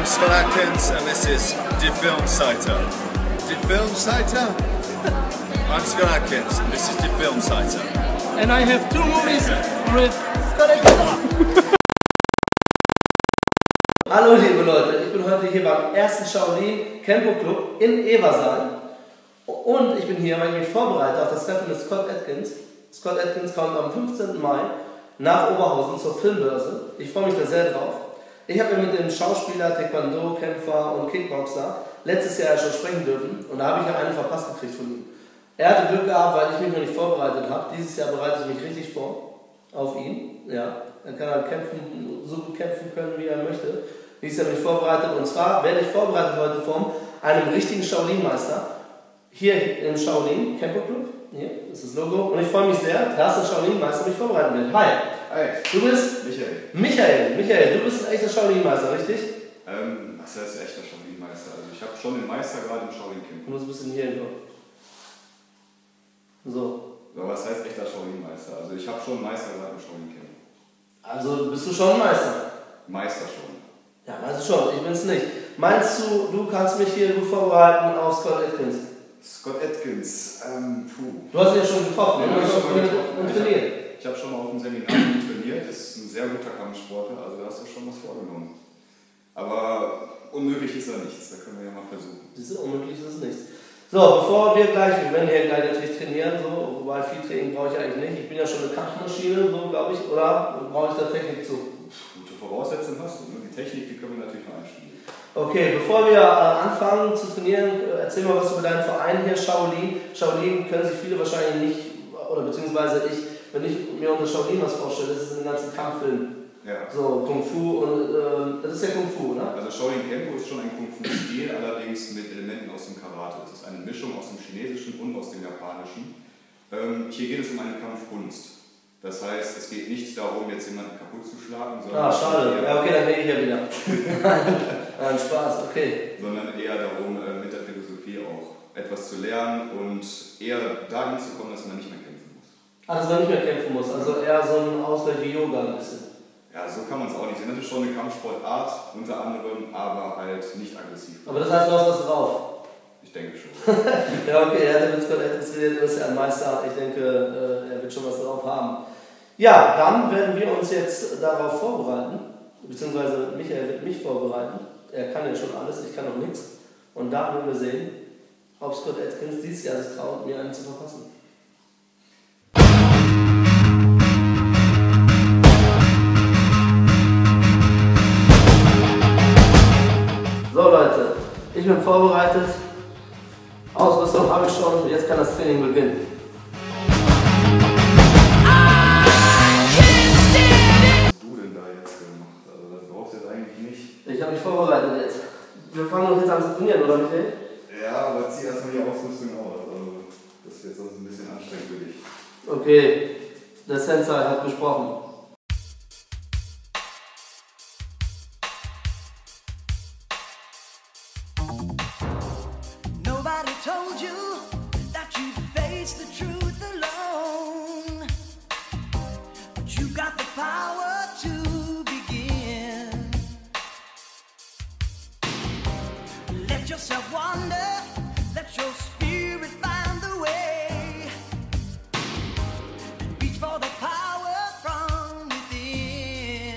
I'm Scott Atkins and this is Die Filmseite. Die Filmseite? I'm Scott Atkins and this is Die Filmseite. And I have 2 movies with Scott Atkins. Hallo liebe Leute, ich bin heute hier beim ersten Shaolin Kempo Club in Eversal. Und ich bin hier, weil ich mich vorbereite auf das Treffen mit Scott Atkins. Scott Atkins kommt am 15. Mai nach Oberhausen zur Filmbörse. Ich freue mich da sehr drauf. Ich habe mit dem Schauspieler, Taekwondo, Kämpfer und Kickboxer letztes Jahr schon sprechen dürfen und da habe ich ja eine verpasst gekriegt von ihm. Er hatte Glück gehabt, weil ich mich noch nicht vorbereitet habe. Dieses Jahr bereite ich mich richtig vor auf ihn. Ja, dann kann er kämpfen, so gut kämpfen können, wie er möchte. Dieses Jahr bin ich vorbereitet und zwar werde ich vorbereitet heute von einem richtigen Shaolin-Meister. Hier im Shaolin Kempo Club. Hier ist das Logo. Und ich freue mich sehr, dass der Shaolin-Meister mich vorbereiten will. Hi. Hi. Du bist? Michael, du bist ein echter Shaolin-Meister, richtig? Was heißt echter Shaolin-Meister? Also ich habe schon den Meistergrad im Shaolin-Camp. Du musst ein bisschen hier hinkommen. So. Aber was heißt echter Shaolin-Meister? Also ich habe schon einen Meistergrad im Shaolin-Camp. Also bist du schon ein Meister? Meister schon. Ja, also schon, ich bin's nicht. Meinst du, du kannst mich hier gut vorbereiten auf Scott Atkins? Scott Atkins, Du hast ihn ja schon getroffen, ja, du hast schon und trainiert. Ich habe schon mal auf dem Seminar trainiert, ist ein sehr guter Kampfsportler, also da hast du schon was vorgenommen. Aber unmöglich ist da nichts, da können wir ja mal versuchen. Siehst du, unmöglich ist es nichts. So, bevor wir werden hier gleich natürlich trainieren, so, wobei viel Training brauche ich eigentlich nicht. Ich bin ja schon eine Kampfmaschine, so glaube ich, oder brauche ich da Technik zu? Gute Voraussetzungen hast du, ne? Die Technik, die können wir natürlich noch einspielen. Okay, bevor wir anfangen zu trainieren, erzähl mal was über deinen Verein hier, Shaolin. Shaolin können sich viele wahrscheinlich nicht, oder beziehungsweise ich, wenn ich mir unter Shaolin was vorstelle, das ist ein ganzer Kampffilm. Ja. So, Kung Fu und das ist ja Kung Fu, ne? Also Shaolin Kempo ist schon ein Kung Fu-Stil, allerdings mit Elementen aus dem Karate. Das ist eine Mischung aus dem Chinesischen und aus dem Japanischen. Hier geht es um eine Kampfkunst. Das heißt, es geht nicht darum, jetzt jemanden kaputt zu schlagen, sondern... Schade. Ja, okay, dann rede ich ja wieder. Nein, Spaß, okay. Sondern eher darum, mit der Philosophie auch etwas zu lernen und eher dahin zu kommen, dass man nicht mehr kämpfen muss. Ach, dass man nicht mehr kämpfen muss, also eher so ein Ausgleich wie Yoga ein bisschen. Ja, so kann man es auch nicht sehen. Das ist schon eine Kampfsportart, unter anderem, aber halt nicht aggressiv. Aber das heißt, du hast was drauf? Ich denke schon. Ja, okay, er hat mit Scott Atkins geredet, du bist ja ein Meister. Ich denke, er wird schon was drauf haben. Ja, dann werden wir uns jetzt darauf vorbereiten, beziehungsweise Michael wird mich vorbereiten. Er kann ja schon alles, ich kann noch nichts. Und da werden wir sehen, ob Scott Atkins dieses Jahr sich traut, mir einen zu verpassen. So Leute, ich bin vorbereitet. Ausrüstung habe ich schon, jetzt kann das Training beginnen. Ich habe mich vorbereitet jetzt. Wir fangen uns jetzt an zu trainieren, oder Michael? Ja, aber zieh erstmal die Ausrüstung aus. Also, das ist jetzt sonst ein bisschen anstrengend für dich. Okay, der Sensei hat gesprochen. Nobody told you that you'd face the truth alone, but you got the power to begin. Let yourself wander, let your spirit find the way, and reach for the power from within.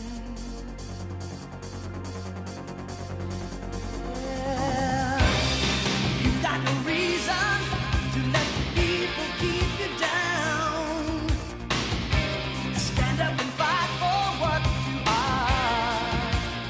Yeah. You've got no reason to let the people keep you down. Stand up and fight for what you are.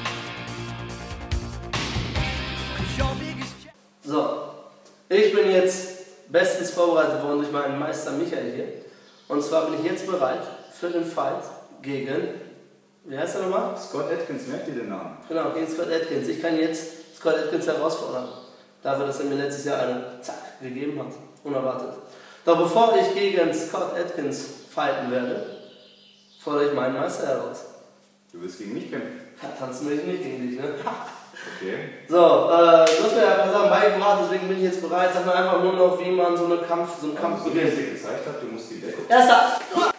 'Cause your biggest So, ich bin jetzt bestens vorbereitet worden durch meinen Meister Michael hier. Und zwar bin ich jetzt bereit für den Fight gegen, wie heißt er nochmal? Scott Atkins, merkt ihr den Namen? Genau, gegen Scott Atkins. Ich kann jetzt Scott Atkins herausfordern. Dafür, dass er mir letztes Jahr einen Zack gegeben hat. Unerwartet. Doch bevor ich gegen Scott Atkins fighten werde, fordere ich meinen Meister heraus. Du willst gegen mich kämpfen? Ja, tanzen will ich nicht gegen dich, ne? Okay. So, du hast mir ja ein paar Sachen beigebracht, deswegen bin ich jetzt bereit. Sag mir einfach nur noch, wie man so einen Kampf So wie beginnt. ich dir gezeigt habe, du musst die Decke. Erster!